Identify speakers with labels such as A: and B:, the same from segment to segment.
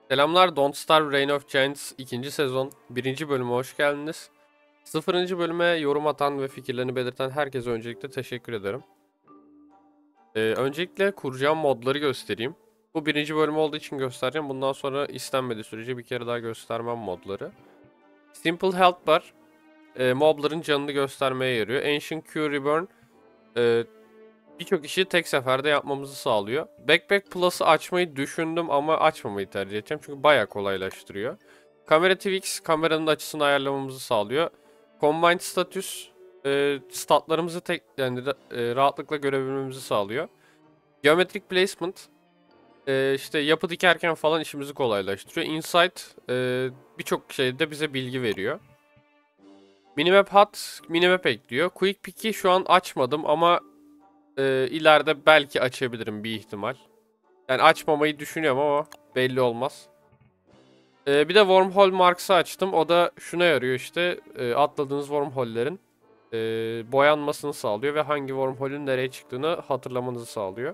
A: Selamlar, Don't Starve Reign of Giants 2. sezon 1. bölüme hoş geldiniz. 0. bölüme yorum atan ve fikirlerini belirten herkese öncelikle teşekkür ederim. Öncelikle kuracağım modları göstereyim. Bu 1. bölüm olduğu için göstereceğim. Bundan sonra istenmediği sürece bir kere daha göstermem modları. Simple Health Bar, mobların canını göstermeye yarıyor. Ancient Q Reburn, birçok işi tek seferde yapmamızı sağlıyor. Backpack Plus'ı açmayı düşündüm ama açmamayı tercih edeceğim. Çünkü bayağı kolaylaştırıyor. Kamera Twix kameranın açısını ayarlamamızı sağlıyor. Combined Status statlarımızı rahatlıkla görebilmemizi sağlıyor. Geometric Placement işte yapı dikerken falan işimizi kolaylaştırıyor. Insight birçok şeyde bize bilgi veriyor. Minimap Hut minimap ekliyor. Quick Pick'i şu an açmadım ama ileride belki açabilirim bir ihtimal. Yani açmamayı düşünüyorum ama belli olmaz. Bir de Wormhole Marks'ı açtım. O da şuna yarıyor işte. Atladığınız wormhole'lerin boyanmasını sağlıyor ve hangi wormhole'ün nereye çıktığını hatırlamanızı sağlıyor.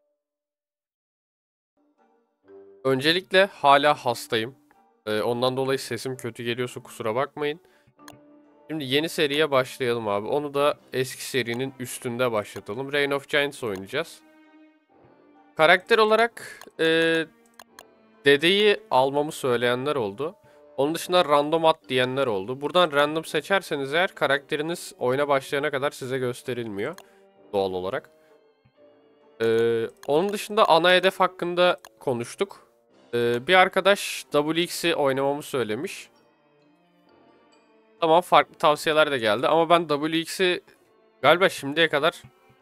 A: Öncelikle hala hastayım. Ondan dolayı sesim kötü geliyorsa kusura bakmayın. Şimdi yeni seriye başlayalım abi. Onu da eski serinin üstünde başlatalım. Reign of Giants oynayacağız. Karakter olarak dedeyi almamı söyleyenler oldu. Onun dışında random at diyenler oldu. Buradan random seçerseniz eğer karakteriniz oyuna başlayana kadar size gösterilmiyor. Doğal olarak. Onun dışında ana hedef hakkında konuştuk. Bir arkadaş WX'i oynamamı söylemiş. Tamam, farklı tavsiyeler de geldi ama ben WX'i galiba şimdiye kadar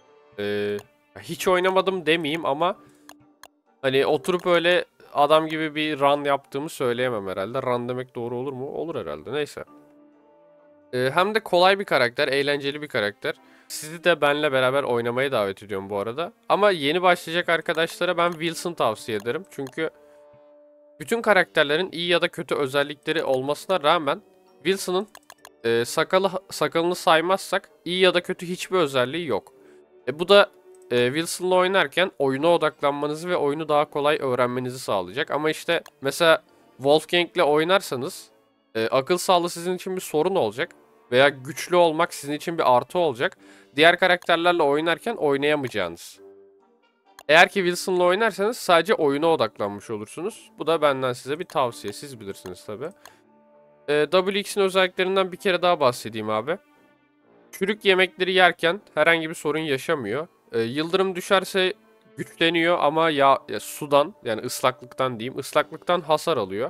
A: hiç oynamadım demeyeyim ama hani oturup öyle adam gibi bir run yaptığımı söyleyemem herhalde. Run demek doğru olur mu? Olur herhalde. Neyse. Hem de kolay bir karakter, eğlenceli bir karakter. Sizi de benle beraber oynamaya davet ediyorum bu arada. Ama yeni başlayacak arkadaşlara ben Wilson tavsiye ederim. Çünkü bütün karakterlerin iyi ya da kötü özellikleri olmasına rağmen Wilson'ın sakalını saymazsak iyi ya da kötü hiçbir özelliği yok. Bu da Wilson'la oynarken oyuna odaklanmanızı ve oyunu daha kolay öğrenmenizi sağlayacak. Ama işte mesela Wolfgang'le oynarsanız akıl sağlığı sizin için bir sorun olacak. Veya güçlü olmak sizin için bir artı olacak. Diğer karakterlerle oynarken oynayamayacağınız. Eğer ki Wilson'la oynarsanız sadece oyuna odaklanmış olursunuz. Bu da benden size bir tavsiye. Siz bilirsiniz tabi. WX'in özelliklerinden bir kere daha bahsedeyim abi. Çürük yemekleri yerken herhangi bir sorun yaşamıyor. Yıldırım düşerse güçleniyor ama sudan yani ıslaklıktan diyeyim. Islaklıktan hasar alıyor.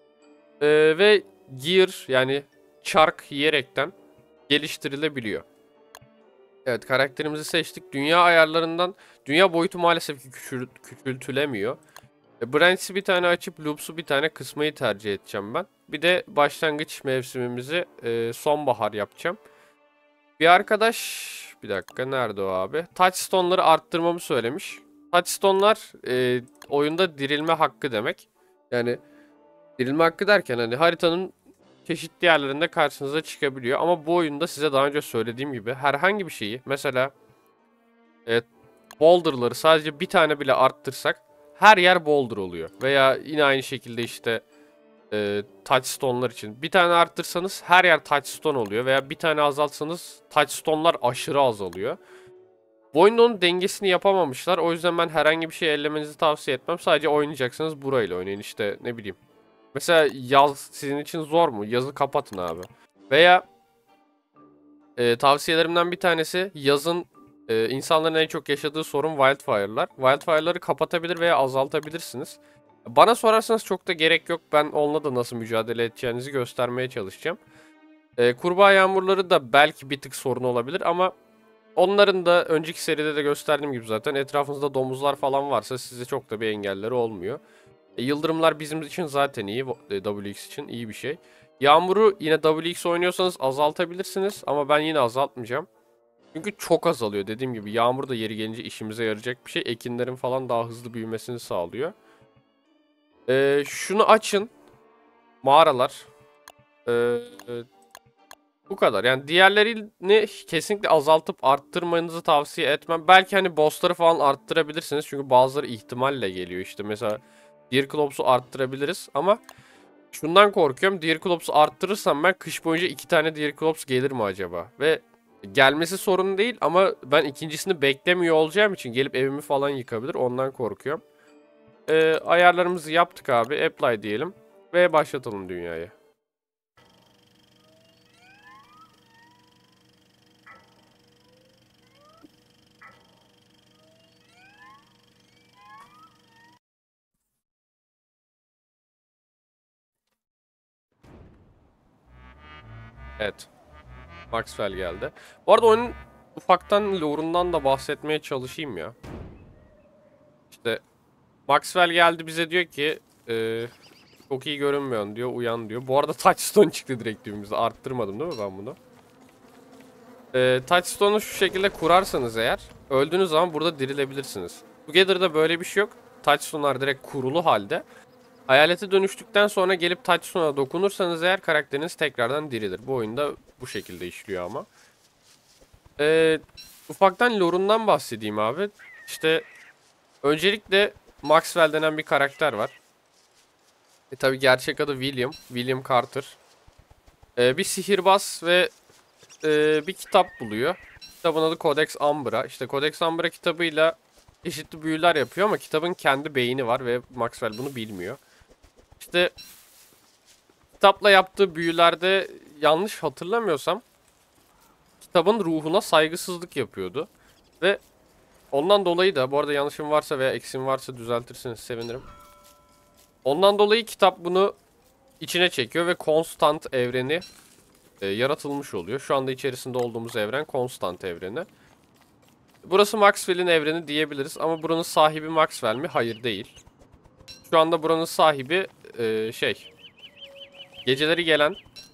A: Ve gear yani çark yiyerekten geliştirilebiliyor. Evet, karakterimizi seçtik. Dünya ayarlarından dünya boyutu maalesef ki küçültülemiyor. Branch'i bir tane açıp Loops'u bir tane kısmayı tercih edeceğim ben. Bir de başlangıç mevsimimizi sonbahar yapacağım. Bir arkadaş bir dakika nerede o abi? Touchstone'ları arttırmamı söylemiş. Touchstone'lar oyunda dirilme hakkı demek. Yani dirilme hakkı derken hani haritanın çeşitli yerlerinde karşınıza çıkabiliyor. Ama bu oyunda size daha önce söylediğim gibi herhangi bir şeyi mesela e, boulder'ları sadece bir tane bile arttırsak her yer boulder oluyor. Veya yine aynı şekilde işte touchstone'lar için. Bir tane arttırsanız her yer touchstone oluyor. Veya bir tane azaltsanız touchstone'lar aşırı azalıyor. Bu oyunda onun dengesini yapamamışlar. O yüzden ben herhangi bir şey ellemenizi tavsiye etmem. Sadece oynayacaksanız burayla oynayın işte ne bileyim. Mesela yaz sizin için zor mu? Yazı kapatın abi. Veya tavsiyelerimden bir tanesi yazın insanların en çok yaşadığı sorun wildfire'lar. Wildfire'ları kapatabilir veya azaltabilirsiniz. Bana sorarsanız çok da gerek yok. Ben onunla da nasıl mücadele edeceğinizi göstermeye çalışacağım. Kurbağa yağmurları da belki bir tık sorun olabilir ama onların da önceki seride de gösterdiğim gibi zaten etrafınızda domuzlar falan varsa size çok da bir engelleri olmuyor. Yıldırımlar bizim için zaten iyi. WX için iyi bir şey. Yağmuru yine WX oynuyorsanız azaltabilirsiniz ama ben yine azaltmayacağım. Çünkü çok azalıyor. Dediğim gibi yağmur da yeri gelince işimize yarayacak bir şey. Ekinlerin falan daha hızlı büyümesini sağlıyor. Şunu açın. Mağaralar. Ee, Bu kadar. Yani diğerlerini kesinlikle azaltıp arttırmanızı tavsiye etmem. Belki hani bossları falan arttırabilirsiniz. Çünkü bazıları ihtimalle geliyor. İşte mesela Deer Claws'u arttırabiliriz ama şundan korkuyorum. Deer Claws'u arttırırsam ben kış boyunca 2 tane Deer Claws gelir mi acaba? Ve gelmesi sorun değil ama ben ikincisini beklemiyor olacağım için gelip evimi falan yıkabilir. Ondan korkuyorum. Ayarlarımızı yaptık abi. Apply diyelim ve başlatalım dünyayı. Evet. Maxwell geldi. Bu arada oyunun ufaktan lore'undan da bahsetmeye çalışayım ya. İşte Maxwell geldi bize diyor ki çok iyi görünmüyorsun diyor, uyan diyor. Bu arada Touchstone çıktı direkt dibimizde. Arttırmadım değil mi ben bunu? Touchstone'u şu şekilde kurarsanız eğer öldüğünüz zaman burada dirilebilirsiniz. Together'da böyle bir şey yok. Touchstone'lar direkt kurulu halde. Hayalete dönüştükten sonra gelip Touchstone'a dokunursanız eğer karakteriniz tekrardan dirilir. Bu oyunda bu şekilde işliyor ama. Ufaktan lore'undan bahsedeyim abi. İşte öncelikle Maxwell denen bir karakter var. Tabii gerçek adı William. William Carter. Bir sihirbaz ve bir kitap buluyor. Kitabın adı Codex Ambra. İşte Codex Ambra kitabıyla çeşitli büyüler yapıyor ama kitabın kendi beyni var ve Maxwell bunu bilmiyor. İşte kitapla yaptığı büyülerde yanlış hatırlamıyorsam kitabın ruhuna saygısızlık yapıyordu. Ve ondan dolayı da bu arada yanlışım varsa veya eksim varsa düzeltirseniz sevinirim. Ondan dolayı kitap bunu içine çekiyor ve Constant evreni yaratılmış oluyor. Şu anda içerisinde olduğumuz evren Constant evreni. Burası Maxwell'in evreni diyebiliriz ama buranın sahibi Maxwell mi? Hayır değil. Şu anda buranın sahibi geceleri gelen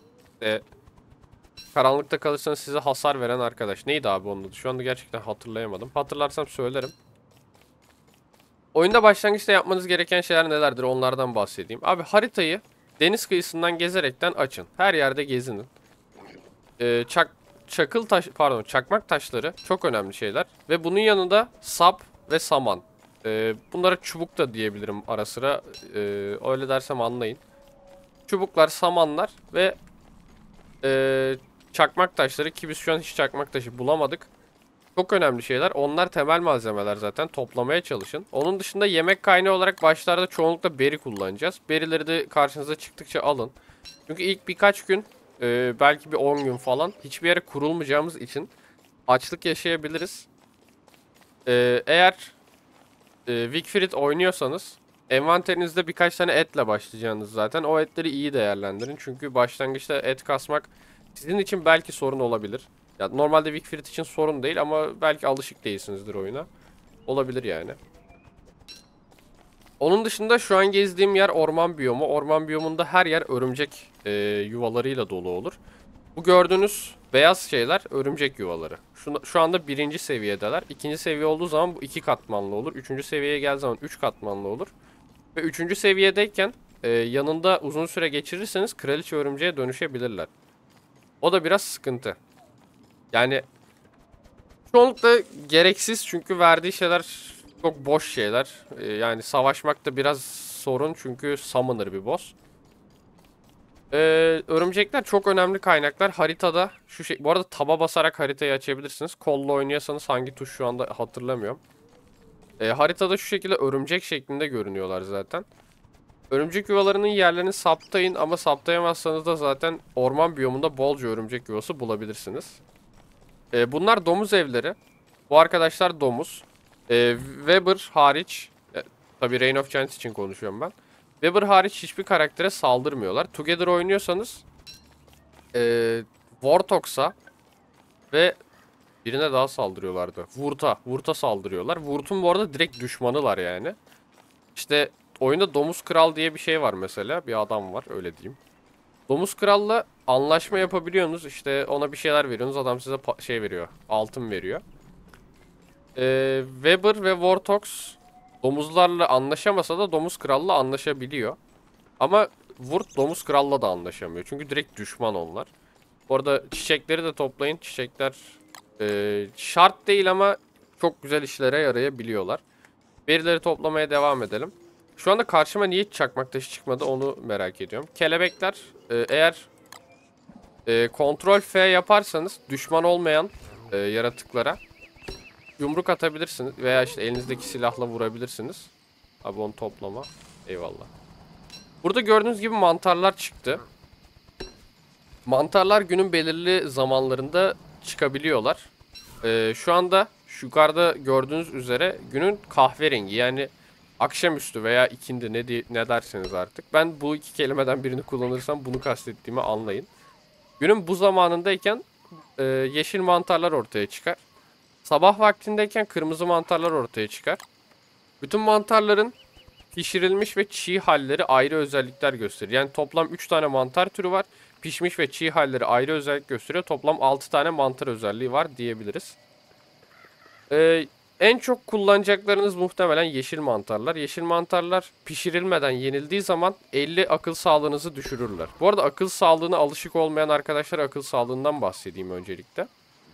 A: karanlıkta kalırsanız size hasar veren arkadaş. Neydi abi onun adı? Şu anda gerçekten hatırlayamadım. Hatırlarsam söylerim. Oyunda başlangıçta yapmanız gereken şeyler nelerdir? Onlardan bahsedeyim. Abi haritayı deniz kıyısından gezerekten açın. Her yerde gezinin. Çakmak taşları çok önemli şeyler. Ve bunun yanında sap ve saman. Bunlara çubuk da diyebilirim ara sıra. Öyle dersem anlayın. Çubuklar, samanlar ve çakmak taşları ki biz şu an hiç çakmak taşı bulamadık. Çok önemli şeyler. Onlar temel malzemeler zaten. Toplamaya çalışın. Onun dışında yemek kaynağı olarak başlarda çoğunlukla beri kullanacağız. Berileri de karşınıza çıktıkça alın. Çünkü ilk birkaç gün belki bir 10 gün falan hiçbir yere kurulmayacağımız için açlık yaşayabiliriz. Eğer Wickfried oynuyorsanız envanterinizde birkaç tane etle başlayacaksınız zaten. O etleri iyi değerlendirin. Çünkü başlangıçta et kasmak sizin için belki sorun olabilir. Ya normalde Wickfried için sorun değil ama belki alışık değilsinizdir oyuna. Olabilir yani. Onun dışında şu an gezdiğim yer orman biyomu. Orman biyomunda her yer örümcek yuvalarıyla dolu olur. Bu gördüğünüz beyaz şeyler örümcek yuvaları. Şu anda birinci seviyedeler. İkinci seviye olduğu zaman bu 2 katmanlı olur. Üçüncü seviyeye geldiği zaman 3 katmanlı olur. Ve üçüncü seviyedeyken yanında uzun süre geçirirseniz kraliçe örümceğe dönüşebilirler. O da biraz sıkıntı. Yani çoğunlukla gereksiz çünkü verdiği şeyler çok boş şeyler. Yani savaşmak da biraz sorun çünkü summoner bir boss. Örümcekler çok önemli kaynaklar. Haritada bu arada taba basarak haritayı açabilirsiniz. Kolla oynuyorsanız hangi tuş şu anda hatırlamıyorum. Haritada şu şekilde örümcek şeklinde görünüyorlar zaten. Örümcek yuvalarının yerlerini saptayın ama saptayamazsanız da zaten orman biyomunda bolca örümcek yuvası bulabilirsiniz. Bunlar domuz evleri. Bu arkadaşlar domuz. Weber hariç, tabii Reign of Giants için konuşuyorum ben. Weber hariç hiçbir karaktere saldırmıyorlar. Together oynuyorsanız Vortox'a ve birine daha saldırıyorlardı. Wurt'a saldırıyorlar. Wurt'un bu arada direkt düşmanılar yani. İşte oyunda Domuz Kral diye bir şey var mesela. Bir adam var öyle diyeyim. Domuz Kral'la anlaşma yapabiliyorsunuz. İşte ona bir şeyler veriyorsunuz. Adam size şey veriyor. Altın veriyor. Weber ve Vortox domuzlarla anlaşamasa da Domuz Kral'la anlaşabiliyor. Ama Wurt Domuz Kral'la da anlaşamıyor. Çünkü direkt düşman onlar. Bu arada çiçekleri de toplayın. Çiçekler şart değil ama çok güzel işlere yarayabiliyorlar. Verileri toplamaya devam edelim. Şu anda karşıma niye hiç çakmak taşı çıkmadı onu merak ediyorum. Kelebekler eğer kontrol F yaparsanız düşman olmayan yaratıklara yumruk atabilirsiniz. Veya işte elinizdeki silahla vurabilirsiniz. Abi onu toplama. Eyvallah. Burada gördüğünüz gibi mantarlar çıktı. Mantarlar günün belirli zamanlarında çıkabiliyorlar. Şu anda şu yukarıda gördüğünüz üzere günün kahverengi, yani akşamüstü veya ikindi ne derseniz artık. Ben bu iki kelimeden birini kullanırsam bunu kastettiğimi anlayın. Günün bu zamanındayken yeşil mantarlar ortaya çıkar. Sabah vaktindeyken kırmızı mantarlar ortaya çıkar. Bütün mantarların pişirilmiş ve çiğ halleri ayrı özellikler gösterir. Yani toplam 3 tane mantar türü var. Pişmiş ve çiğ halleri ayrı özellik gösteriyor. Toplam 6 tane mantar özelliği var diyebiliriz. En çok kullanacaklarınız muhtemelen yeşil mantarlar. Yeşil mantarlar pişirilmeden yenildiği zaman 50 akıl sağlığınızı düşürürler. Bu arada akıl sağlığına alışık olmayan arkadaşlar akıl sağlığından bahsedeyim öncelikle.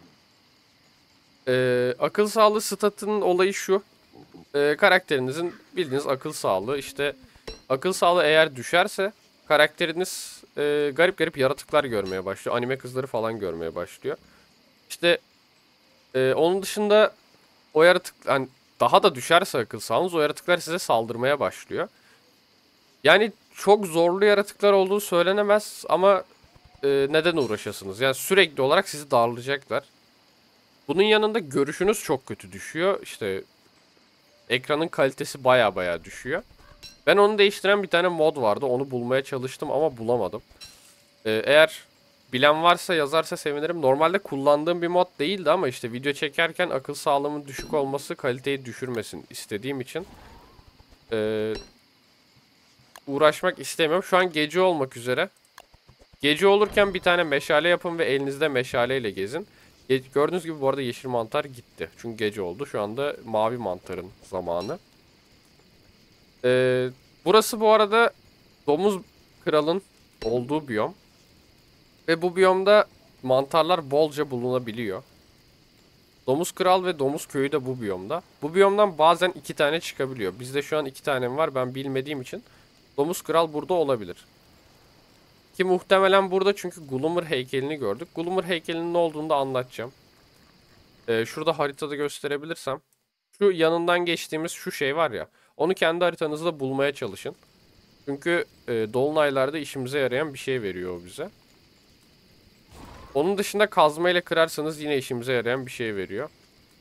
A: Akıl sağlığı statının olayı şu. Karakterinizin bildiğiniz akıl sağlığı. İşte akıl sağlığı eğer düşerse karakteriniz garip garip yaratıklar görmeye başlıyor. Anime kızları falan görmeye başlıyor. İşte onun dışında o yaratık hani daha da düşerse akıl sağlığınız o yaratıklar size saldırmaya başlıyor. Yani çok zorlu yaratıklar olduğu söylenemez ama neden uğraşasınız? Yani sürekli olarak sizi darlayacaklar. Bunun yanında görüşünüz çok kötü düşüyor. İşte ekranın kalitesi baya baya düşüyor. Ben onu değiştiren bir tane mod vardı. Onu bulmaya çalıştım ama bulamadım. Eğer bilen varsa yazarsa sevinirim. Normalde kullandığım bir mod değildi ama işte video çekerken akıl sağlığımın düşük olması kaliteyi düşürmesin istediğim için uğraşmak istemiyorum. Şu an gece olmak üzere. Gece olurken bir tane meşale yapın ve elinizde meşaleyle gezin. Gördüğünüz gibi bu arada yeşil mantar gitti. Çünkü gece oldu. Şu anda mavi mantarın zamanı. Burası bu arada domuz kralın olduğu biyom. Ve bu biyomda mantarlar bolca bulunabiliyor. Domuz kral ve domuz köyü de bu biyomda. Bu biyomdan bazen 2 tane çıkabiliyor. Bizde şu an 2 tane var, ben bilmediğim için. Domuz kral burada olabilir. Ki muhtemelen burada çünkü Gloomer heykelini gördük. Gloomer heykelinin ne olduğunu da anlatacağım. Şurada haritada gösterebilirsem. Şu yanından geçtiğimiz şu şey var ya. Onu kendi haritanızda bulmaya çalışın. Çünkü dolunaylarda işimize yarayan bir şey veriyor o bize. Onun dışında kazma ile kırarsanız yine işimize yarayan bir şey veriyor.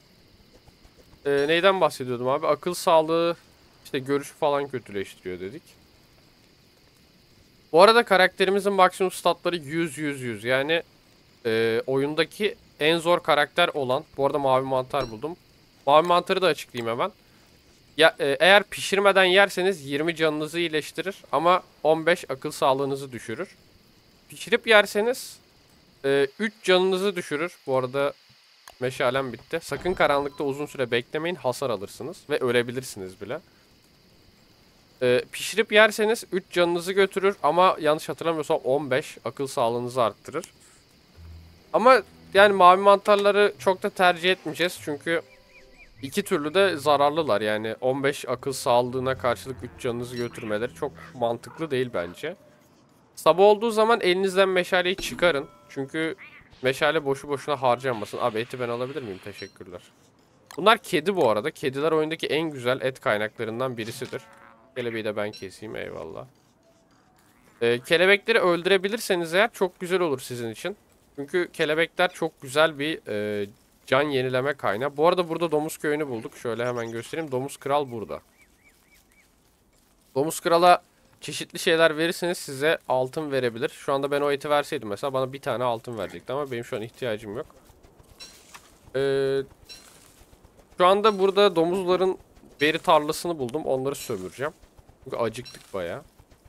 A: Neyden bahsediyordum abi? Akıl sağlığı, işte görüşü falan kötüleştiriyor dedik. Bu arada karakterimizin maksimum statları 100-100-100. Yani oyundaki en zor karakter olan. Bu arada mavi mantar buldum. Mavi mantarı da açıklayayım hemen. Ya, eğer pişirmeden yerseniz 20 canınızı iyileştirir ama 15 akıl sağlığınızı düşürür. Pişirip yerseniz 3 canınızı düşürür. Bu arada meşalem bitti. Sakın karanlıkta uzun süre beklemeyin. Hasar alırsınız ve ölebilirsiniz bile. Pişirip yerseniz 3 canınızı götürür ama yanlış hatırlamıyorsam 15 akıl sağlığınızı arttırır. Ama yani mavi mantarları çok da tercih etmeyeceğiz çünkü iki türlü de zararlılar. Yani 15 akıl sağlığına karşılık 3 canınızı götürmeleri çok mantıklı değil bence. Sabah olduğu zaman elinizden meşaleyi çıkarın. Çünkü meşale boşu boşuna harcanmasın. Abi eti ben alabilir miyim? Teşekkürler. Bunlar kedi bu arada. Kediler oyundaki en güzel et kaynaklarından birisidir. Kelebeği de ben keseyim, eyvallah. Kelebekleri öldürebilirseniz eğer çok güzel olur sizin için. Çünkü kelebekler çok güzel bir can yenileme kaynağı. Bu arada burada domuz köyünü bulduk. Şöyle hemen göstereyim. Domuz kral burada. Domuz krala çeşitli şeyler verirseniz size altın verebilir. Şu anda ben o eti verseydim mesela bana bir tane altın verecekti ama benim şu an ihtiyacım yok. Şu anda burada domuzların beri tarlasını buldum. Onları sömüreceğim. Çünkü acıktık bayağı.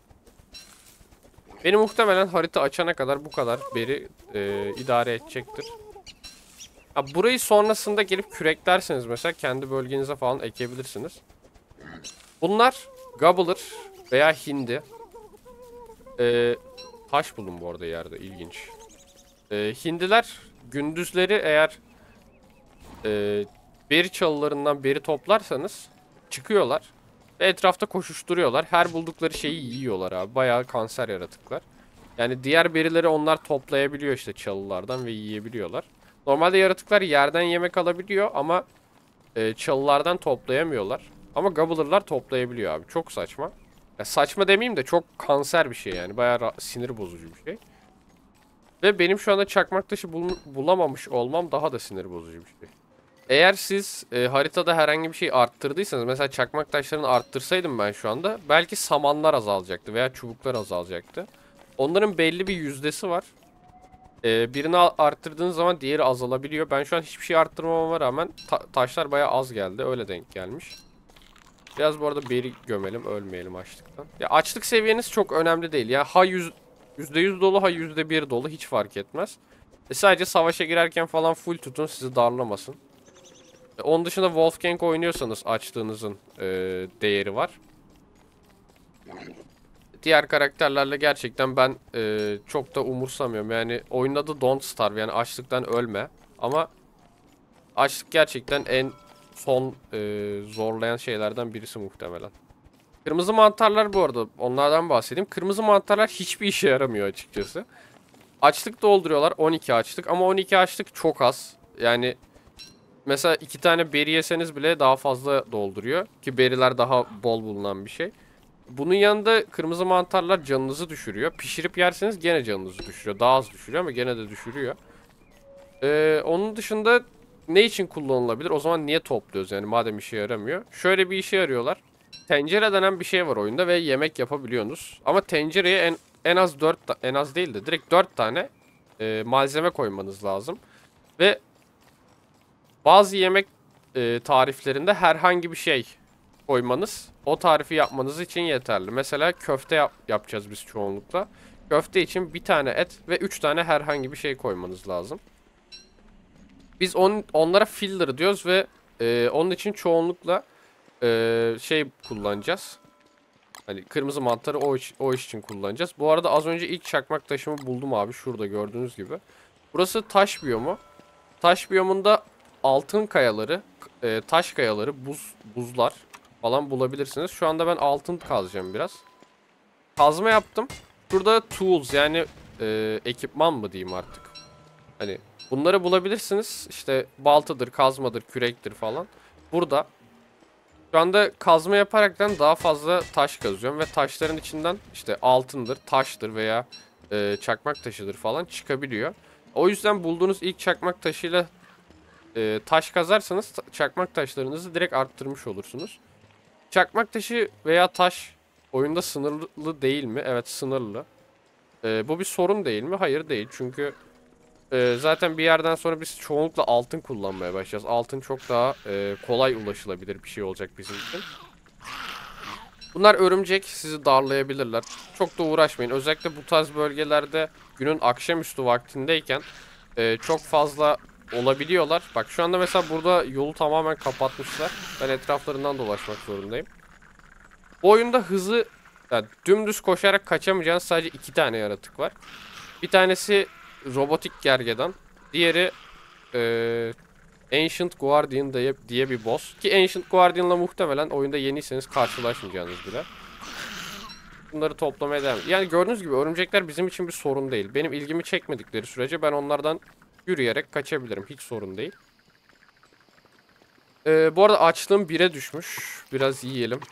A: Beni muhtemelen harita açana kadar bu kadar beri idare edecektir. Ha, burayı sonrasında gelip küreklerseniz mesela kendi bölgenize falan ekebilirsiniz. Bunlar Gobbler veya hindi. Taş buldum bu arada yerde, ilginç. Hindiler gündüzleri eğer beri çalılarından beri toplarsanız çıkıyorlar. Ve etrafta koşuşturuyorlar. Her buldukları şeyi yiyorlar abi. Bayağı kanser yaratıklar. Yani diğer berileri onlar toplayabiliyor işte çalılardan ve yiyebiliyorlar. Normalde yaratıklar yerden yemek alabiliyor ama çalılardan toplayamıyorlar. Ama gobbler'lar toplayabiliyor abi. Çok saçma. Ya saçma demeyeyim de çok kanser bir şey yani. Bayağı sinir bozucu bir şey. Ve benim şu anda çakmak taşı bulamamış olmam daha da sinir bozucu bir şey. Eğer siz haritada herhangi bir şey arttırdıysanız, mesela çakmak taşlarını arttırsaydım ben şu anda, belki samanlar azalacaktı veya çubuklar azalacaktı. Onların belli bir yüzdesi var. Birini arttırdığınız zaman diğeri azalabiliyor. Ben şu an hiçbir şey arttırmamama rağmen taşlar bayağı az geldi. Öyle denk gelmiş. Biraz bu arada beri gömelim, ölmeyelim açlıktan. Ya açlık seviyeniz çok önemli değil. Ya ha %100 dolu, ha %1 dolu, hiç fark etmez. Sadece savaşa girerken falan full tutun, sizi darlamasın. Onun dışında Wolfgang oynuyorsanız açtığınızın değeri var. Diğer karakterlerle gerçekten ben çok da umursamıyorum. Yani oyunun adı Don't Starve, yani açlıktan ölme. Ama açlık gerçekten en son zorlayan şeylerden birisi muhtemelen. Kırmızı mantarlar, bu arada onlardan bahsedeyim. Kırmızı mantarlar hiçbir işe yaramıyor açıkçası. Açlık dolduruyorlar, 12 açlık, ama 12 açlık çok az. Yani mesela 2 tane beri yeseniz bile daha fazla dolduruyor. Ki beriler daha bol bulunan bir şey. Bunun yanında kırmızı mantarlar canınızı düşürüyor. Pişirip yerseniz gene canınızı düşürüyor. Daha az düşürüyor ama gene de düşürüyor. Onun dışında ne için kullanılabilir? O zaman niye topluyoruz yani madem işe yaramıyor? Şöyle bir işe yarıyorlar. Tencere denen bir şey var oyunda ve yemek yapabiliyorsunuz. Ama tencereye en az 4 en az değil de direkt 4 tane malzeme koymanız lazım. Ve bazı yemek tariflerinde herhangi bir şey koymanız o tarifi yapmanız için yeterli. Mesela köfte yapacağız biz çoğunlukla. Köfte için bir tane et ve 3 tane herhangi bir şey koymanız lazım. Biz onlara filler diyoruz ve onun için çoğunlukla şey kullanacağız. Hani kırmızı mantarı o iş için kullanacağız. Bu arada az önce ilk çakmak taşımı buldum abi. Şurada gördüğünüz gibi. Burası taş biyomu. Taş biyomunda altın kayaları, taş kayaları, buzlar falan bulabilirsiniz. Şu anda ben altın kazacağım biraz. Kazma yaptım. Burada tools, yani ekipman mı diyeyim artık. Hani bunları bulabilirsiniz. İşte baltadır, kazmadır, kürektir falan. Burada. Şu anda kazma yaparaktan daha fazla taş kazıyorum ve taşların içinden işte altındır, taştır veya çakmak taşıdır falan çıkabiliyor. O yüzden bulduğunuz ilk çakmak taşıyla taş kazarsanız çakmak taşlarınızı direkt arttırmış olursunuz. Çakmak taşı veya taş oyunda sınırlı değil mi? Evet, sınırlı. Bu bir sorun değil mi? Hayır, değil. Çünkü zaten bir yerden sonra biz çoğunlukla altın kullanmaya başlayacağız. Altın çok daha kolay ulaşılabilir bir şey olacak bizim için. Bunlar örümcek, sizi darlayabilirler. Çok da uğraşmayın. Özellikle bu tarz bölgelerde günün akşamüstü vaktindeyken çok fazla olabiliyorlar. Bak şu anda mesela burada yolu tamamen kapatmışlar. Ben etraflarından dolaşmak zorundayım. Bu oyunda hızı, yani dümdüz koşarak kaçamayacağınız sadece 2 tane yaratık var. Bir tanesi robotik gergedan. Diğeri Ancient Guardian diye bir boss. Ki Ancient Guardian'la muhtemelen oyunda yeniyseniz karşılaşmayacağınız bile. Bunları toplamaya devam. Yani gördüğünüz gibi örümcekler bizim için bir sorun değil. Benim ilgimi çekmedikleri sürece ben onlardan yürüyerek kaçabilirim. Hiç sorun değil. Bu arada açlığım 1'e düşmüş. Biraz yiyelim.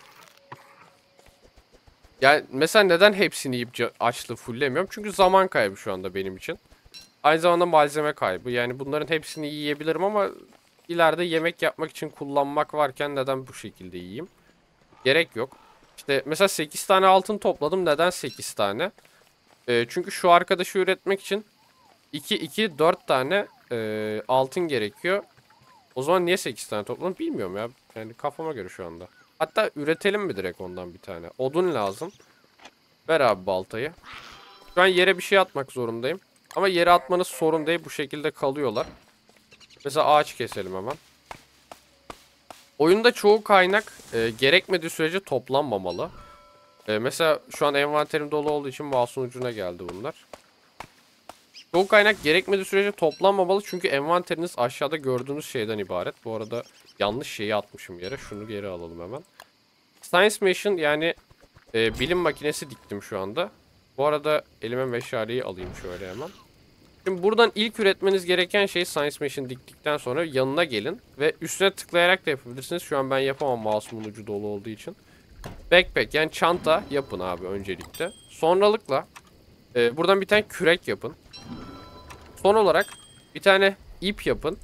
A: Yani mesela neden hepsini yiyip açlığı fulllemiyorum? Çünkü zaman kaybı şu anda benim için. Aynı zamanda malzeme kaybı. Yani bunların hepsini yiyebilirim ama ileride yemek yapmak için kullanmak varken neden bu şekilde yiyeyim? Gerek yok. İşte mesela 8 tane altın topladım. Neden 8 tane? Çünkü şu arkadaşı üretmek için 4 tane altın gerekiyor. O zaman niye 8 tane topladım bilmiyorum ya. Yani kafama göre şu anda. Hatta üretelim mi direkt ondan bir tane? Odun lazım. Ver abi baltayı. Şu an yere bir şey atmak zorundayım. Ama yere atmanız sorun değil. Bu şekilde kalıyorlar. Mesela ağaç keselim hemen. Oyunda çoğu kaynak gerekmediği sürece toplanmamalı. Mesela şu an envanterim dolu olduğu için mouse'un ucuna geldi bunlar. Çoğu kaynak gerekmediği sürece toplanmamalı. Çünkü envanteriniz aşağıda gördüğünüz şeyden ibaret. Bu arada yanlış şeyi atmışım yere. Şunu geri alalım hemen. Science Machine yani bilim makinesi diktim şu anda. Bu arada elime meşaleyi alayım şöyle hemen. Şimdi buradan ilk üretmeniz gereken şey Science Machine diktikten sonra yanına gelin. Ve üstüne tıklayarak da yapabilirsiniz. Şu an ben yapamam mouse'umun ucu dolu olduğu için. Backpack yani çanta yapın abi öncelikle. Sonralıkla buradan bir tane kürek yapın. Son olarak bir tane ip yapın.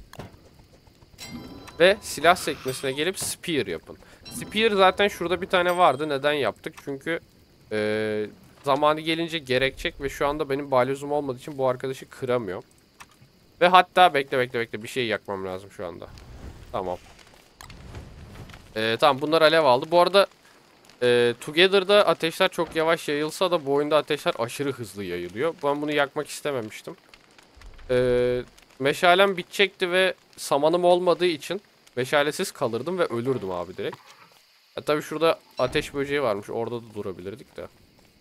A: Ve silah sekmesine gelip spear yapın. Spear zaten şurada bir tane vardı. Neden yaptık? Çünkü zamanı gelince gerekecek ve şu anda benim balyozum olmadığı için bu arkadaşı kıramıyorum. Ve hatta bekle bir şey yakmam lazım şu anda. Tamam. Tamam bunlar alev aldı. Bu arada Together'da ateşler çok yavaş yayılsa da bu oyunda ateşler aşırı hızlı yayılıyor. Ben bunu yakmak istememiştim. Meşalem bitecekti ve samanım olmadığı için meşalesiz kalırdım ve ölürdüm abi direkt. Tabii şurada ateş böceği varmış. Orada da durabilirdik de.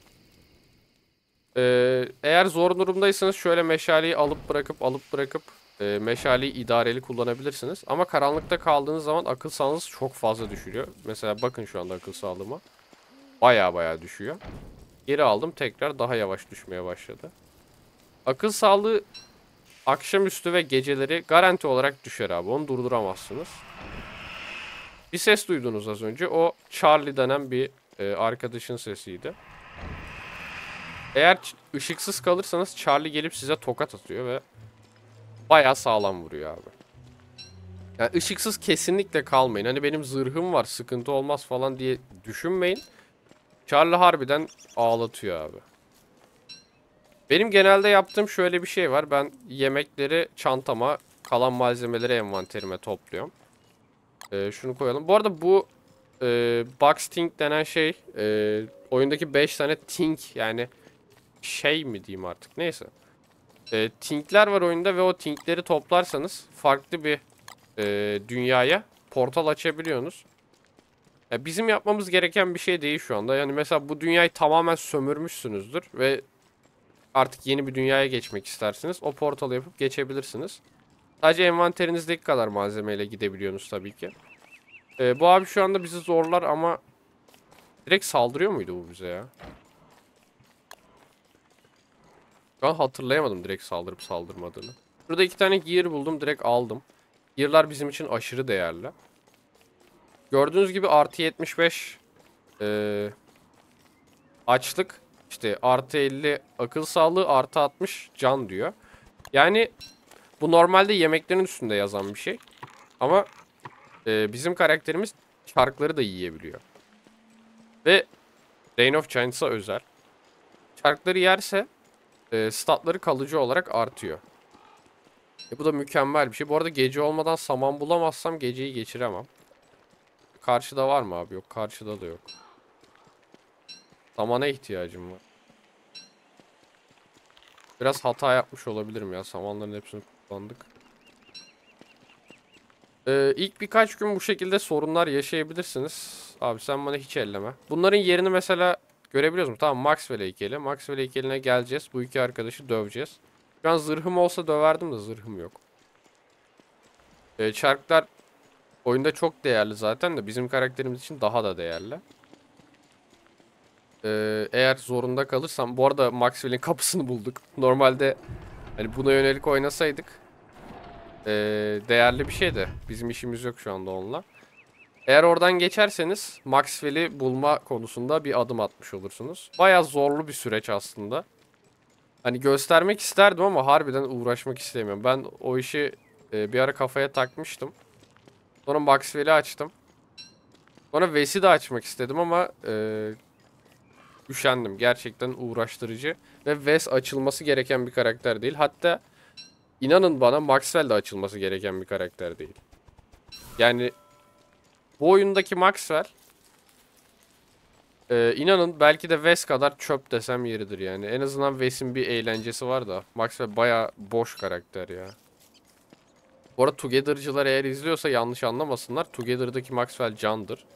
A: Eğer zor durumdaysanız şöyle meşaleyi alıp bırakıp meşaleyi idareli kullanabilirsiniz. Ama karanlıkta kaldığınız zaman akıl sağlığınız çok fazla düşürüyor. Mesela bakın şu anda akıl sağlığıma. Baya düşüyor. Geri aldım tekrar daha yavaş düşmeye başladı. Akıl sağlığı akşamüstü ve geceleri garanti olarak düşer abi. Onu durduramazsınız. Bir ses duydunuz az önce. O Charlie denen bir arkadaşın sesiydi. Eğer ışıksız kalırsanız Charlie gelip size tokat atıyor ve bayağı sağlam vuruyor abi. Yani ışıksız kesinlikle kalmayın. Hani benim zırhım var sıkıntı olmaz falan diye düşünmeyin. Charlie harbiden ağlatıyor abi. Benim genelde yaptığım şöyle bir şey var. Ben yemekleri çantama, kalan malzemeleri envanterime topluyorum. Şunu koyalım. Bu arada bu box think denen şey oyundaki 5 tane think yani şey mi diyeyim artık neyse. Think'ler var oyunda ve o think'leri toplarsanız farklı bir dünyaya portal açabiliyorsunuz. Ya bizim yapmamız gereken bir şey değil şu anda. Yani mesela bu dünyayı tamamen sömürmüşsünüzdür ve artık yeni bir dünyaya geçmek istersiniz. O portalı yapıp geçebilirsiniz. Sadece envanterinizdeki kadar malzemeyle gidebiliyorsunuz tabii ki. Bu abi şu anda bizi zorlar ama direkt saldırıyor muydu bu bize ya? Ben hatırlayamadım direkt saldırıp saldırmadığını. Burada 2 tane gear buldum direkt aldım. Gear'lar bizim için aşırı değerli. Gördüğünüz gibi artı 75 açlık. İşte artı 50 akıl sağlığı artı 60 can diyor. Yani bu normalde yemeklerin üstünde yazan bir şey. Ama bizim karakterimiz çarkları da yiyebiliyor. Ve Reign of Giants'a özel. Çarkları yerse statları kalıcı olarak artıyor. Bu da mükemmel bir şey. Bu arada gece olmadan saman bulamazsam geceyi geçiremem. Karşıda var mı abi? Yok. Karşıda da yok. Samana ihtiyacım var. Biraz hata yapmış olabilirim ya. Samanların hepsini kullandık. İlk birkaç gün bu şekilde sorunlar yaşayabilirsiniz. Abi sen bana hiç elleme. Bunların yerini mesela görebiliyoruz mu? Tamam Maxwell heykeli. Maxwell heykeline geleceğiz. Bu iki arkadaşı döveceğiz. Şu an zırhım olsa döverdim de zırhım yok. Çarklar oyunda çok değerli zaten de bizim karakterimiz için daha da değerli. Eğer zorunda kalırsam bu arada Maxwell'in kapısını bulduk. Normalde hani buna yönelik oynasaydık değerli bir şey de bizim işimiz yok şu anda onunla. Eğer oradan geçerseniz Maxwell'i bulma konusunda bir adım atmış olursunuz. Bayağı zorlu bir süreç aslında. Hani göstermek isterdim ama harbiden uğraşmak istemiyorum. Ben o işi bir ara kafaya takmıştım. Sonra Maxwell'i açtım. Sonra Ves'i de açmak istedim ama üşendim. Gerçekten uğraştırıcı. Ve Ves açılması gereken bir karakter değil. Hatta inanın bana Maxwell de açılması gereken bir karakter değil. Yani bu oyundaki Maxwell inanın belki de Ves kadar çöp desem yeridir yani. En azından Ves'in bir eğlencesi var da Maxwell baya boş karakter ya. Bu arada Together'cılar eğer izliyorsa yanlış anlamasınlar. Together'daki Maxwell candır.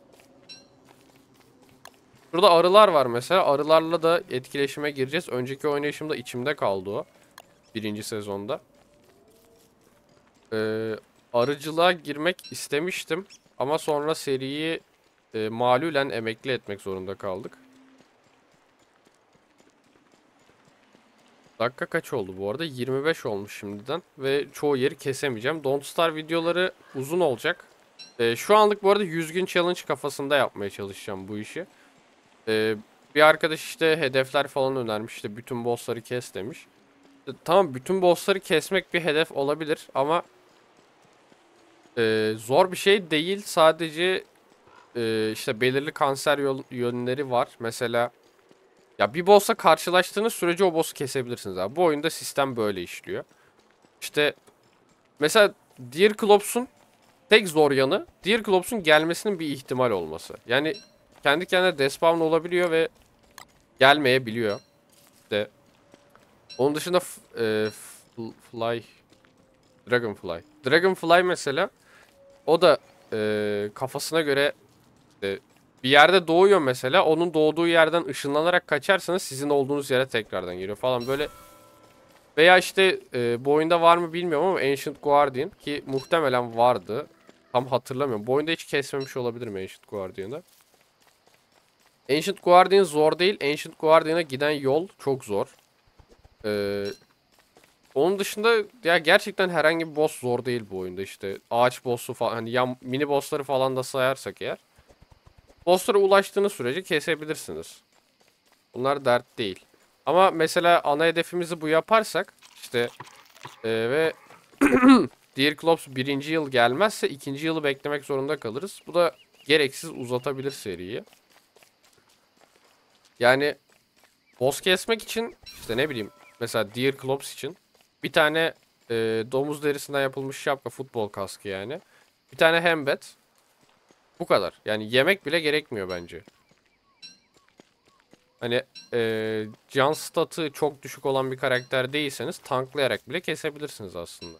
A: Burada arılar var mesela. Arılarla da etkileşime gireceğiz. Önceki oynayışımda içimde kaldı o. Birinci sezonda. Arıcılığa girmek istemiştim. Ama sonra seriyi malulen emekli etmek zorunda kaldık. Dakika kaç oldu bu arada? 25 olmuş şimdiden ve çoğu yeri kesemeyeceğim. Don't Starve videoları uzun olacak. Şu anlık bu arada 100 gün challenge kafasında yapmaya çalışacağım bu işi. Bir arkadaş işte hedefler falan önermiş, işte bütün bossları kes demiş. Tamam, bütün bossları kesmek bir hedef olabilir ama zor bir şey değil. Sadece işte belirli kanser yönleri var. Mesela ya bir boss'la karşılaştığınız sürece o boss'u kesebilirsiniz abi. Bu oyunda sistem böyle işliyor. İşte mesela Deer Clops'un tek zor yanı Deer Clops'un gelmesinin bir ihtimal olması. Yani kendi kendine despawn olabiliyor ve gelmeyebiliyor. İşte onun dışında Fly, Dragonfly. Dragonfly mesela o da kafasına göre bir yerde doğuyor mesela. Onun doğduğu yerden ışınlanarak kaçarsanız sizin olduğunuz yere tekrardan geliyor falan böyle. Veya işte bu oyunda var mı bilmiyorum ama Ancient Guardian, ki muhtemelen vardı. Tam hatırlamıyorum. Bu oyunda hiç kesmemiş olabilirim Ancient Guardian'ı. Ancient Guardian zor değil. Ancient Guardian'a giden yol çok zor. Ee, Onun dışında ya gerçekten herhangi bir boss zor değil bu oyunda. İşte ağaç boss'u falan, hani yan mini boss'ları falan da sayarsak eğer. Boss'lara ulaştığınız sürece kesebilirsiniz. Bunlar dert değil. Ama mesela ana hedefimizi bu yaparsak işte ve Deer Clops birinci yıl gelmezse ikinci yılı beklemek zorunda kalırız. Bu da gereksiz uzatabilir seriyi. Yani boss kesmek için işte ne bileyim mesela Deer Clops için bir tane domuz derisinden yapılmış şapka, futbol kaskı yani. Bir tane hembet. Bu kadar. Yani yemek bile gerekmiyor bence. Hani can statı çok düşük olan bir karakter değilseniz tanklayarak bile kesebilirsiniz aslında.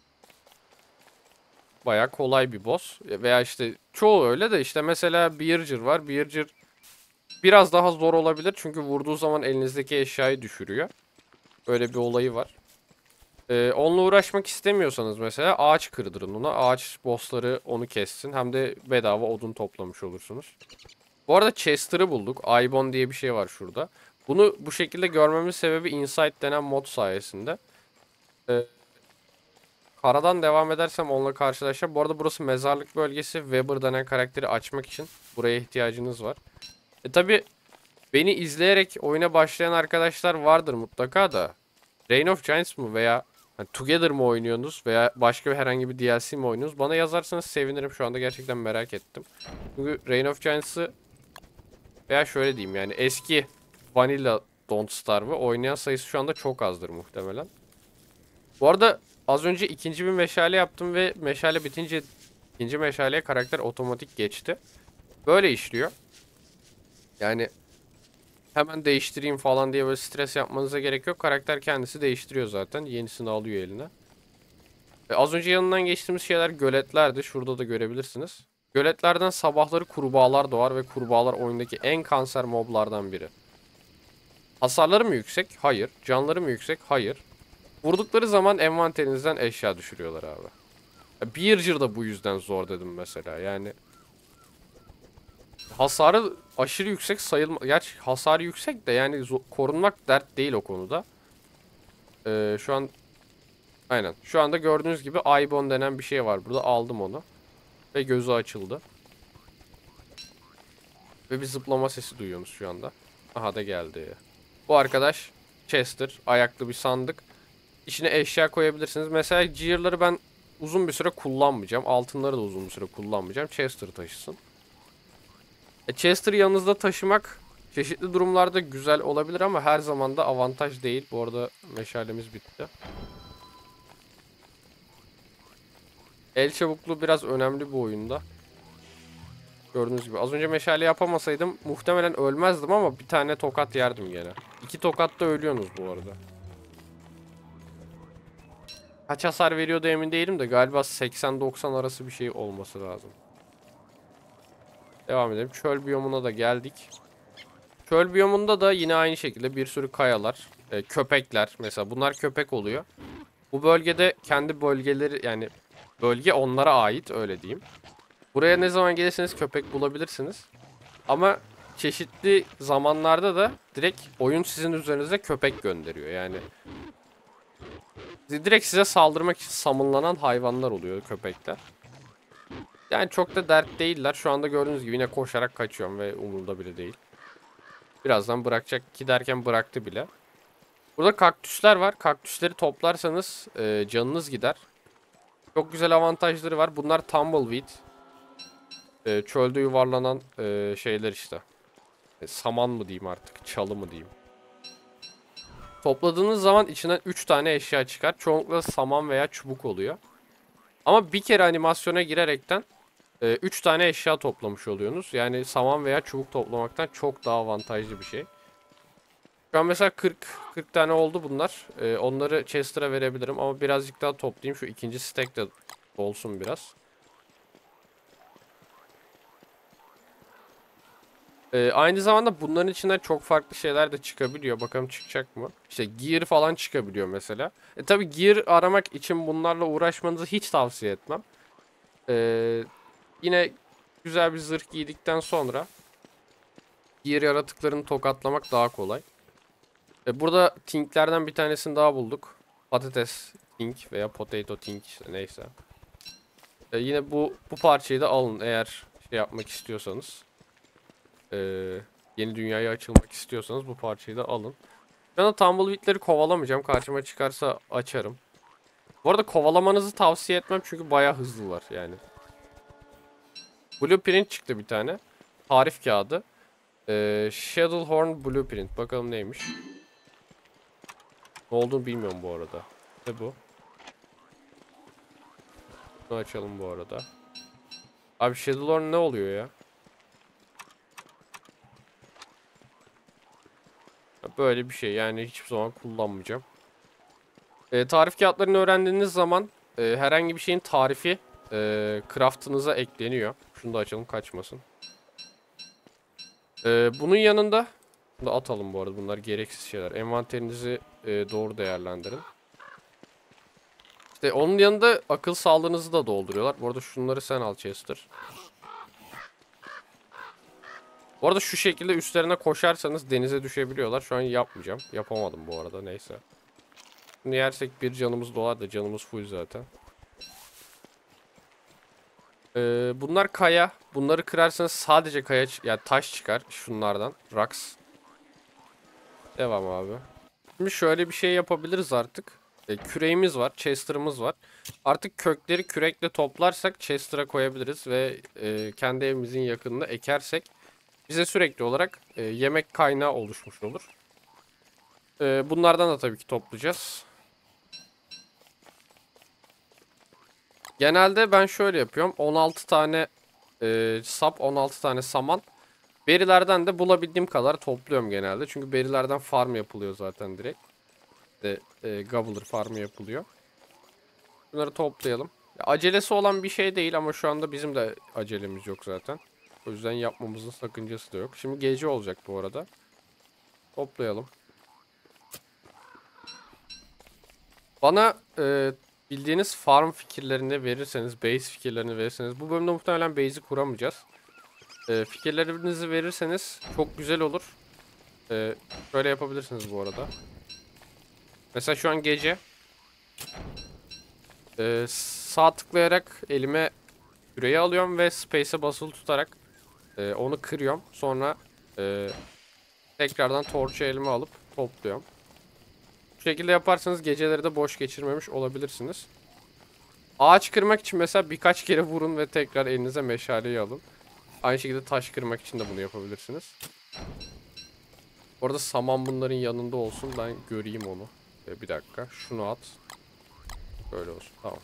A: Baya kolay bir boss. Veya işte çoğu öyle de işte mesela Bearger var. Bearger biraz daha zor olabilir çünkü vurduğu zaman elinizdeki eşyayı düşürüyor. Öyle bir olayı var. Onunla uğraşmak istemiyorsanız mesela ağaç kırdırın ona. Ağaç bossları onu kessin. Hem de bedava odun toplamış olursunuz. Bu arada Chester'ı bulduk. Aibon diye bir şey var şurada. Bunu bu şekilde görmemin sebebi Insight denen mod sayesinde. Ee, Karadan devam edersem onunla karşılaşacağım. Bu arada burası mezarlık bölgesi. Weber denen karakteri açmak için buraya ihtiyacınız var. Tabi beni izleyerek oyuna başlayan arkadaşlar vardır mutlaka da. Reign of Giants mı veya hani Together mı oynuyorsunuz veya başka bir herhangi bir DLC mi oynuyorsunuz? Bana yazarsanız sevinirim. Şu anda gerçekten merak ettim. Çünkü Reign of Giants'ı veya şöyle diyeyim yani eski Vanilla Don't Starve'ı oynayan sayısı şu anda çok azdır muhtemelen. Bu arada az önce ikinci bir meşale yaptım ve meşale bitince ikinci meşaleye karakter otomatik geçti. Böyle işliyor. Yani hemen değiştireyim falan diye böyle stres yapmanıza gerek yok. Karakter kendisi değiştiriyor zaten. Yenisini alıyor eline. Az önce yanından geçtiğimiz şeyler göletlerdi. Şurada da görebilirsiniz. Göletlerden sabahları kurbağalar doğar ve kurbağalar oyundaki en kanser moblardan biri. Hasarları mı yüksek? Hayır. Canları mı yüksek? Hayır. Vurdukları zaman envanterinizden eşya düşürüyorlar abi. Bearger da bu yüzden zor dedim mesela. Yani hasarı aşırı yüksek sayılma. Gerçi hasarı yüksek de yani korunmak dert değil o konuda. Şu an aynen. Şu anda gördüğünüz gibi Aibon denen bir şey var burada. Aldım onu. Ve gözü açıldı. Ve bir zıplama sesi duyuyorsunuz şu anda. Aha da geldi. Bu arkadaş Chester. Ayaklı bir sandık. İçine eşya koyabilirsiniz. Mesela Gear'ları ben uzun bir süre kullanmayacağım. Altınları da uzun bir süre kullanmayacağım. Chester taşısın. Chester'ı yanınızda taşımak çeşitli durumlarda güzel olabilir ama her zaman da avantaj değil. Bu arada meşalemiz bitti. El çabukluğu biraz önemli bu oyunda. Gördüğünüz gibi. Az önce meşale yapamasaydım muhtemelen ölmezdim ama bir tane tokat yerdim gene. İki tokatta ölüyorsunuz bu arada. Kaç hasar veriyordu emin değilim de galiba 80-90 arası bir şey olması lazım. Devam edelim. Çöl biyomuna da geldik. Çöl biyomunda da yine aynı şekilde bir sürü kayalar, köpekler mesela bunlar köpek oluyor. Bu bölgede kendi bölgeleri yani bölge onlara ait öyle diyeyim. Buraya ne zaman gelirseniz köpek bulabilirsiniz. Ama çeşitli zamanlarda da direkt oyun sizin üzerinize köpek gönderiyor. Yani direkt size saldırmak için samınlanan hayvanlar oluyor köpekler. Yani çok da dert değiller. Şu anda gördüğünüz gibi yine koşarak kaçıyorum ve umurumda bile değil. Birazdan bırakacak ki derken bıraktı bile. Burada kaktüsler var. Kaktüsleri toplarsanız canınız gider. Çok güzel avantajları var. Bunlar tumbleweed. Çölde yuvarlanan şeyler işte. Saman mı diyeyim artık, çalı mı diyeyim. Topladığınız zaman içinden 3 tane eşya çıkar. Çoğunlukla saman veya çubuk oluyor. Ama bir kere animasyona girerekten 3 tane eşya toplamış oluyorsunuz. Yani saman veya çubuk toplamaktan çok daha avantajlı bir şey. Şu an mesela 40 tane oldu bunlar. Onları Chester'a verebilirim ama birazcık daha toplayayım. Şu ikinci stack de olsun biraz. Aynı zamanda bunların içinden çok farklı şeyler de çıkabiliyor. Bakalım çıkacak mı? İşte gear falan çıkabiliyor mesela. Tabii gear aramak için bunlarla uğraşmanızı hiç tavsiye etmem. Yine güzel bir zırh giydikten sonra gear yaratıklarını tokatlamak daha kolay. Burada tinklerden bir tanesini daha bulduk. Patates tink veya potato tink işte neyse. Yine bu parçayı da alın eğer şey yapmak istiyorsanız. Ee, Yeni dünyaya açılmak istiyorsanız bu parçayı da alın. Ben o tumbleweed'leri kovalamayacağım. Karşıma çıkarsa açarım. Bu arada kovalamanızı tavsiye etmem çünkü bayağı hızlılar yani. Blueprint çıktı bir tane. Tarif kağıdı. Shadowhorn Blueprint. Bakalım neymiş. Ne olduğunu bilmiyorum bu arada. Ne bu? Bunu açalım bu arada. Abi Shadowhorn ne oluyor ya? Böyle bir şey yani hiçbir zaman kullanmayacağım. Tarif kağıtlarını öğrendiğiniz zaman herhangi bir şeyin tarifi craft'ınıza ekleniyor. Şunu da açalım kaçmasın. Bunun yanında bunu da atalım bu arada bunlar gereksiz şeyler. Envanterinizi doğru değerlendirin. İşte onun yanında akıl sağlığınızı da dolduruyorlar. Bu arada şunları sen al Chester. Bu arada şu şekilde üstlerine koşarsanız denize düşebiliyorlar. Şu an yapmayacağım. Yapamadım bu arada neyse. Bunu yersek bir canımız dolar da canımız full zaten. Bunlar kaya. Bunları kırarsanız sadece kaya yani taş çıkar şunlardan. Rocks. Devam abi. Şimdi şöyle bir şey yapabiliriz artık. Küreğimiz var, Chester'ımız var. Artık kökleri kürekle toplarsak Chester'a koyabiliriz ve kendi evimizin yakınına ekersek bize sürekli olarak yemek kaynağı oluşmuş olur. Bunlardan da tabii ki toplayacağız. Genelde ben şöyle yapıyorum. 16 tane sap, 16 tane saman. Berilerden de bulabildiğim kadar topluyorum genelde. Çünkü berilerden farm yapılıyor zaten direkt. Gobbler farmı yapılıyor. Bunları toplayalım. Acelesi olan bir şey değil ama şu anda bizim de acelemiz yok zaten. O yüzden yapmamızın sakıncası da yok. Şimdi gece olacak bu arada. Toplayalım. Bana bildiğiniz farm fikirlerini verirseniz, base fikirlerini verirseniz. Bu bölümde muhtemelen base'i kuramayacağız. Fikirlerinizi verirseniz çok güzel olur. Şöyle yapabilirsiniz bu arada. Mesela şu an gece. Sağ tıklayarak elime küreyi alıyorum ve space'e basılı tutarak onu kırıyorum. Sonra tekrardan torçu elime alıp topluyorum. Bu şekilde yaparsanız geceleri de boş geçirmemiş olabilirsiniz. Ağaç kırmak için mesela birkaç kere vurun ve tekrar elinize meşaleyi alın. Aynı şekilde taş kırmak için de bunu yapabilirsiniz. Orada saman bunların yanında olsun. Ben göreyim onu. Bir dakika. Şunu at. Böyle olsun. Tamam.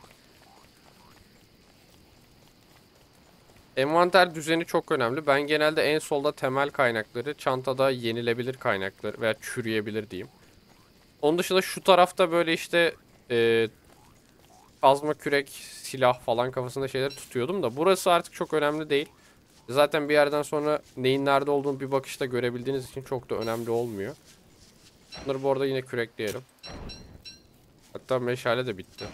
A: Envanter düzeni çok önemli. Ben genelde en solda temel kaynakları, çantada yenilebilir kaynakları veya çürüyebilir diyeyim. Onun dışında şu tarafta böyle işte kazma kürek, silah falan kafasında şeyler tutuyordum da burası artık çok önemli değil. Zaten bir yerden sonra neyin nerede olduğunu bir bakışta görebildiğiniz için çok da önemli olmuyor. Bunları bu arada yine kürekleyelim. Hatta meşale de bitti.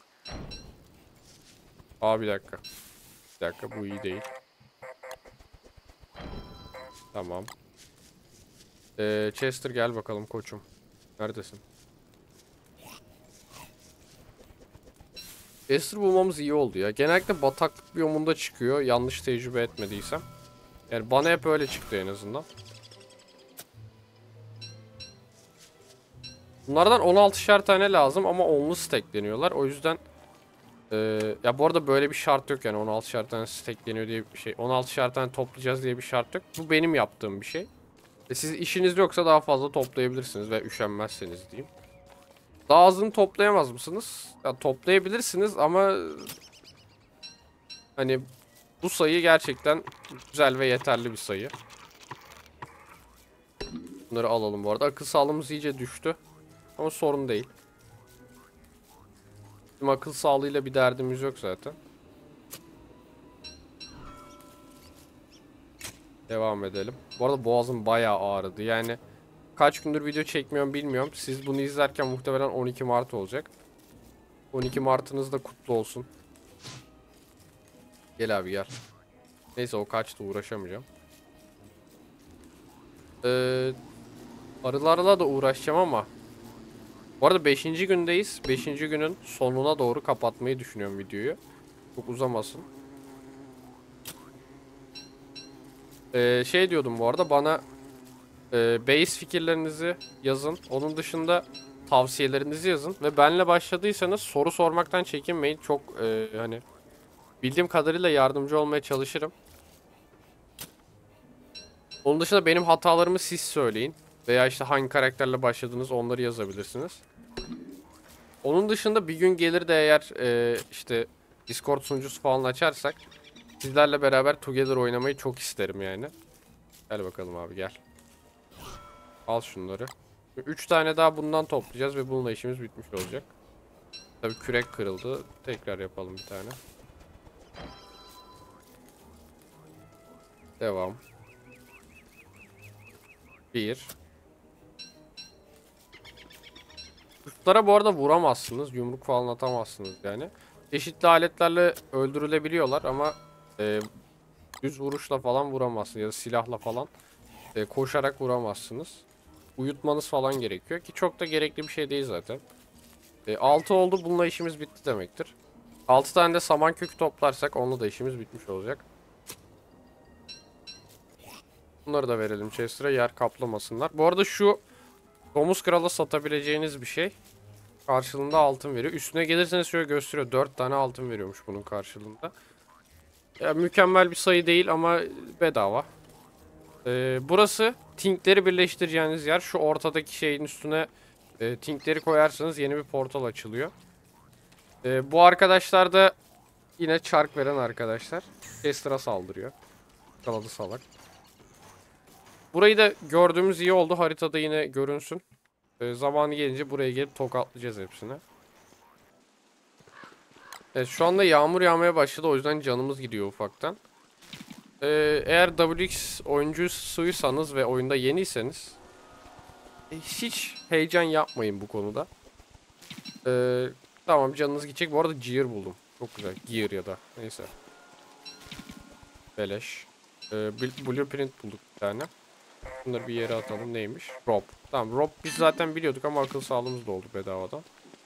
A: Aa bir dakika. Bir dakika bu iyi değil. Tamam. Chester gel bakalım koçum. Neredesin? Chester bulmamız iyi oldu ya. Genellikle bataklık biyomunda çıkıyor. Yanlış tecrübe etmediysem. Yani bana hep öyle çıktı en azından. Bunlardan 16'şer tane lazım ama onlu stackleniyorlar. O yüzden ya bu arada böyle bir şart yok yani 16'şer tane stackleniyor diye bir şey. 16'şer tane toplayacağız diye bir şart yok. Bu benim yaptığım bir şey. Siz işiniz yoksa daha fazla toplayabilirsiniz ve üşenmezseniz diyeyim. Daha azını toplayamaz mısınız? Ya toplayabilirsiniz ama hani bu sayı gerçekten güzel ve yeterli bir sayı. Bunları alalım bu arada. Akıl sağlığımız iyice düştü. Ama sorun değil. Bizim akıl sağlığıyla bir derdimiz yok zaten. Devam edelim. Bu arada boğazım bayağı ağrıdı. Yani kaç gündür video çekmiyorum bilmiyorum. Siz bunu izlerken muhtemelen 12 Mart olacak. 12 Mart'ınız da kutlu olsun. Gel abi gel. Neyse o kaçtı, uğraşamayacağım. Arılarla da uğraşacağım ama. Bu arada 5. gündeyiz. 5. günün sonuna doğru kapatmayı düşünüyorum videoyu. Çok uzamasın. Şey diyordum bu arada, bana base fikirlerinizi yazın. Onun dışında tavsiyelerinizi yazın. Ve benle başladıysanız soru sormaktan çekinmeyin. Çok hani bildiğim kadarıyla yardımcı olmaya çalışırım. Onun dışında benim hatalarımı siz söyleyin. Veya işte hangi karakterle başladınız onları yazabilirsiniz. Onun dışında bir gün gelir de eğer işte Discord sunucusu falan açarsak sizlerle beraber Together oynamayı çok isterim yani. Gel bakalım abi gel. Al şunları. 3 tane daha bundan toplayacağız ve bununla işimiz bitmiş olacak. Tabii kürek kırıldı. Tekrar yapalım bir tane. Devam. 1. Kuşlara bu arada vuramazsınız. Yumruk falan atamazsınız yani. Çeşitli aletlerle öldürülebiliyorlar ama düz vuruşla falan vuramazsınız. Ya da silahla falan koşarak vuramazsınız. Uyutmanız falan gerekiyor ki çok da gerekli bir şey değil zaten. 6 oldu, bununla işimiz bitti demektir. 6 tane de saman kökü toplarsak onunla da işimiz bitmiş olacak. Bunları da verelim Chester'a, yer kaplamasınlar. Bu arada şu domuz krala satabileceğiniz bir şey. Karşılığında altın veriyor. Üstüne gelirseniz şöyle gösteriyor. 4 tane altın veriyormuş bunun karşılığında. Ya, mükemmel bir sayı değil ama bedava. Burası Tinkleri birleştireceğiniz yer. Şu ortadaki şeyin üstüne Tinkleri koyarsanız yeni bir portal açılıyor. Bu arkadaşlar da yine çark veren arkadaşlar. Chester'a saldırıyor. Kaladı salak. Burayı da gördüğümüz iyi oldu. Haritada yine görünsün. Zamanı gelince buraya gelip tokatlayacağız hepsini. Evet, şu anda yağmur yağmaya başladı. O yüzden canımız gidiyor ufaktan. Eğer WX oyuncusuysanız ve oyunda yeniyseniz hiç heyecan yapmayın bu konuda. Tamam, canınız gidecek. Bu arada gear buldum. Çok güzel. Gear ya da neyse. Beleş. Blueprint bulduk bir tane. Bunları bir yere atalım. Neymiş? Rob. Tamam, Rob biz zaten biliyorduk ama akıl sağlığımız da oldu bedavadan.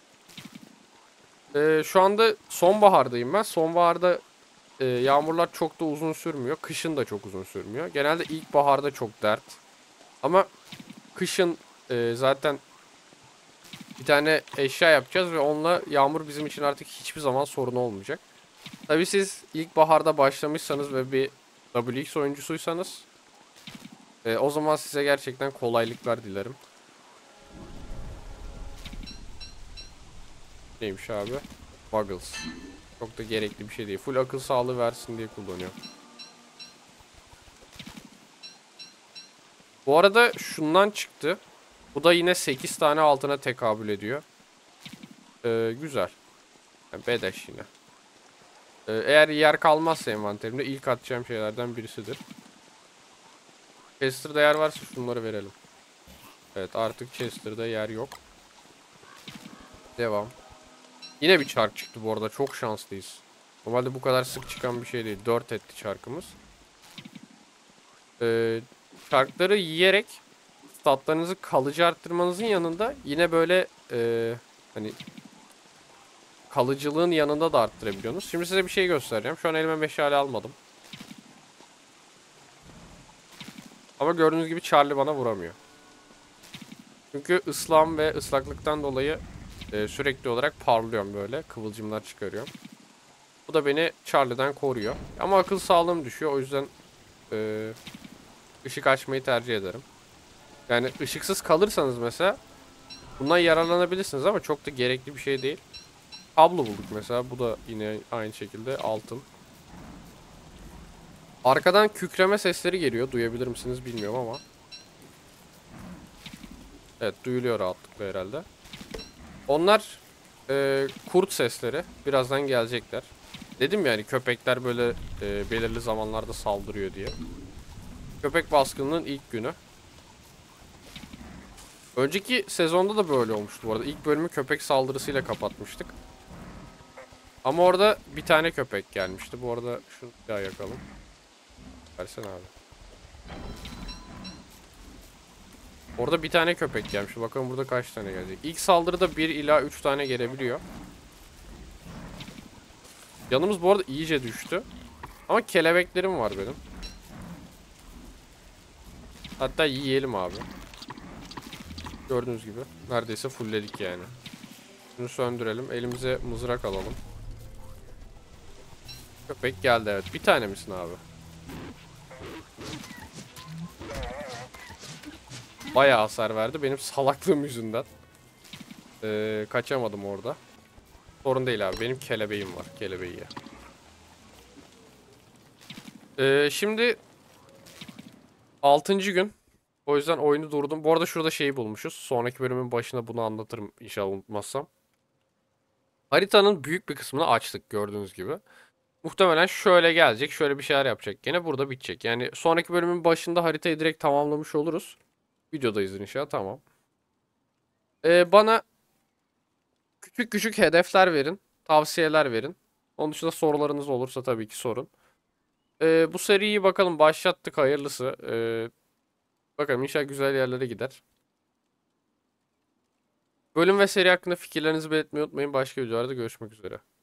A: Şu anda sonbahardayım ben. Sonbaharda yağmurlar çok da uzun sürmüyor. Kışın da çok uzun sürmüyor. Genelde ilkbaharda çok dert. Ama kışın zaten bir tane eşya yapacağız ve onunla yağmur bizim için artık hiçbir zaman sorun olmayacak. Tabii siz ilkbaharda başlamışsanız ve bir WX oyuncusuysanız o zaman size gerçekten kolaylıklar dilerim. Neymiş abi? Buggles. Çok da gerekli bir şey değil. Full akıl sağlığı versin diye kullanıyor. Bu arada şundan çıktı. Bu da yine 8 tane altına tekabül ediyor. Güzel. Yani bedeş yine. Eğer yer kalmazsa envanterimde ilk atacağım şeylerden birisidir. Chester'da yer varsa şunları verelim. Evet, artık Chester'da yer yok. Devam. Yine bir çark çıktı bu arada. Çok şanslıyız. Normalde bu kadar sık çıkan bir şey değil. 4 etti çarkımız. Çarkları yiyerek statlarınızı kalıcı arttırmanızın yanında yine böyle hani kalıcılığın yanında da arttırabiliyorsunuz. Şimdi size bir şey göstereceğim. Şu an elime meşale almadım. Ama gördüğünüz gibi Charlie bana vuramıyor. Çünkü ıslahım ve ıslaklıktan dolayı sürekli olarak parlıyorum böyle. Kıvılcımlar çıkarıyorum. Bu da beni Charlie'den koruyor. Ama akıl sağlığım düşüyor. O yüzden e, ışık açmayı tercih ederim. Yani ışıksız kalırsanız mesela bundan yararlanabilirsiniz ama çok da gerekli bir şey değil. Kablo bulduk mesela. Bu da yine aynı şekilde altın. Arkadan kükreme sesleri geliyor. Duyabilir misiniz bilmiyorum ama. Evet, duyuluyor rahatlıkla herhalde. Onlar kurt sesleri. Birazdan gelecekler. Dedim yani köpekler böyle belirli zamanlarda saldırıyor diye. Köpek baskınının ilk günü. Önceki sezonda da böyle olmuştu bu arada. İlk bölümü köpek saldırısıyla kapatmıştık. Ama orada bir tane köpek gelmişti. Bu arada şunu bir daha yakalım. Versene abi. Orada bir tane köpek gelmiş. Bakalım burada kaç tane gelecek. İlk saldırıda 1 ila 3 tane gelebiliyor. Yanımız bu arada iyice düştü. Ama kelebeklerim var benim. Hatta yiyelim abi. Gördüğünüz gibi. Neredeyse fullledik yani. Şunu söndürelim. Elimize mızrak alalım. Köpek geldi evet. Bir tane misin abi? Bayağı hasar verdi. Benim salaklığım yüzünden. Kaçamadım orada. Sorun değil abi. Benim kelebeğim var. Kelebeği ya. Şimdi 6. gün. O yüzden oyunu durdum. Bu arada şurada şeyi bulmuşuz. Sonraki bölümün başında bunu anlatırım inşallah unutmazsam. Haritanın büyük bir kısmını açtık gördüğünüz gibi. Muhtemelen şöyle gelecek. Şöyle bir şeyler yapacak. Gene burada bitecek. Yani sonraki bölümün başında haritayı direkt tamamlamış oluruz. Videodayız inşallah. Tamam. Bana küçük küçük hedefler verin. Tavsiyeler verin. Onun dışında sorularınız olursa tabii ki sorun. Bu seriyi bakalım başlattık hayırlısı. Bakalım inşallah güzel yerlere gider. Bölüm ve seri hakkında fikirlerinizi belirtmeyi unutmayın. Başka videolarda görüşmek üzere.